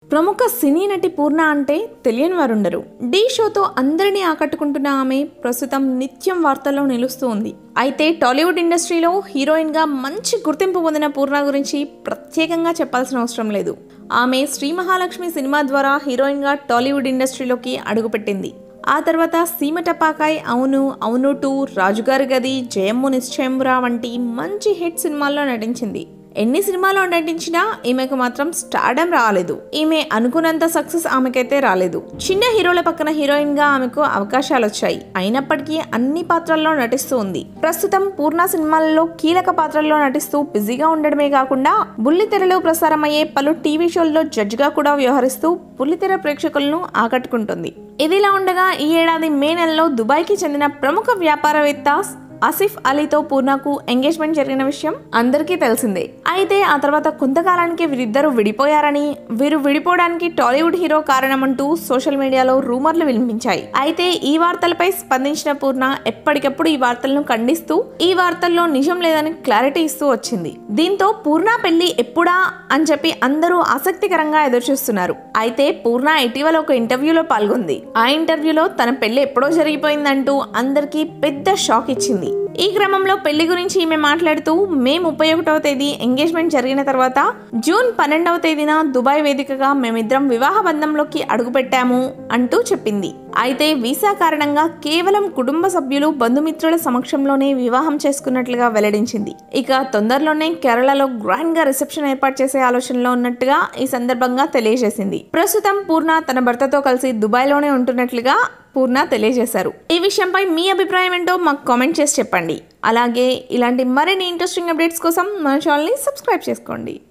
ప్రముఖ సినీ నటి పూర్ణ అంటే తెలియని వారుండరు. ఢీ షోతో అందరినీ ఆకట్టుకుంటున్న ఆమె ప్రస్తుతం నిత్యం వార్తల్లో నిలుస్తూ ఉంది. అయితే టాలీవుడ్ ఇండస్ట్రీలో హీరోయిన్గా మంచి గుర్తింపు పొందిన పూర్ణ గురించి ప్రత్యేకంగా చెప్పాల్సిన అవసరం లేదు. ఆమె శ్రీ మహాలక్ష్మి సినిమా ద్వారా హీరోయిన్గా టాలీవుడ్ ఇండస్ట్రీలోకి అడుగుపెట్టింది. ఆ తర్వాత సీమ టపాకాయ్, అవును అవును 2, రాజుగారి గది, జయమ్ము నిశ్చయమురా వంటి మంచి హిట్ సినిమాల్లో నటించింది. ఎన్ని సినిమాలో నటించినా ఈమెకు మాత్రం స్టార్డమ్ రాలేదు. ఈమె అనుకున్నంత సక్సెస్ ఆమెకైతే రాలేదు. చిన్న హీరోల పక్కన హీరోయిన్ గా ఆమెకు అవకాశాలు వచ్చాయి. అయినప్పటికీ అన్ని పాత్రల్లో నటిస్తూ ఉంది. ప్రస్తుతం పూర్ణ సినిమాలలో కీలక పాత్రల్లో నటిస్తూ బిజీగా ఉండడమే కాకుండా బుల్లితెరలో ప్రసారమయ్యే పలు టీవీ షోల్లో జడ్జ్ గా కూడా వ్యవహరిస్తూ బుల్లితెర ప్రేక్షకులను ఆకట్టుకుంటుంది. ఇదిలా ఉండగా ఈ ఏడాది మే నెలలో దుబాయ్కి చెందిన ప్రముఖ వ్యాపారవేత్త ఆసిఫ్ అలీతో పూర్ణకు ఎంగేజ్మెంట్ జరిగిన విషయం అందరికీ తెలిసిందే. అయితే ఆ తర్వాత కొంతకాలానికి వీరిద్దరూ విడిపోయారని, వీరు విడిపోవడానికి టాలీవుడ్ హీరో కారణమంటూ సోషల్ మీడియాలో రూమర్లు వినిపించాయి. అయితే ఈ వార్తలపై స్పందించిన పూర్ణ ఎప్పటికప్పుడు ఈ వార్తలను ఖండిస్తూ ఈ వార్తల్లో నిజం లేదని క్లారిటీ ఇస్తూ వచ్చింది. దీంతో పూర్ణ పెళ్లి ఎప్పుడా అని చెప్పి అందరూ ఆసక్తికరంగా ఎదురుచూస్తున్నారు. అయితే పూర్ణ ఇటీవల ఒక ఇంటర్వ్యూలో పాల్గొంది. ఆ ఇంటర్వ్యూలో తన పెళ్లి ఎప్పుడో జరిగిపోయిందంటూ అందరికీ పెద్ద షాక్ ఇచ్చింది. ఈ క్రమంలో పెళ్లి గురించి ఈమె మాట్లాడుతూ మే 31వ తేదీ ఎంగేజ్మెంట్ జరిగిన తర్వాత జూన్ 12వ తేదీన దుబాయ్ వేదికగా మేమిద్దరం వివాహ బంధంలోకి అడుగుపెట్టాము అంటూ చెప్పింది. అయితే వీసా కారణంగా కేవలం కుటుంబ సభ్యులు, బంధుమిత్రుల సమక్షంలోనే వివాహం చేసుకున్నట్లుగా వెల్లడించింది. ఇక తొందరలోనే కేరళలో గ్రాండ్ గా రిసెప్షన్ ఏర్పాటు చేసే ఆలోచనలో ఉన్నట్టుగా ఈ సందర్భంగా తెలియజేసింది. ప్రస్తుతం పూర్ణ తన భర్తతో కలిసి దుబాయ్ లోనే ఉంటున్నట్లుగా పూర్ణ తెలియజేశారు. ఈ విషయంపై మీ అభిప్రాయం ఏంటో మాకు కామెంట్ చేసి చెప్పండి. అలాగే ఇలాంటి మరిన్ని ఇంట్రెస్టింగ్ అప్డేట్స్ కోసం మన ఛానల్ని సబ్స్క్రైబ్ చేసుకోండి.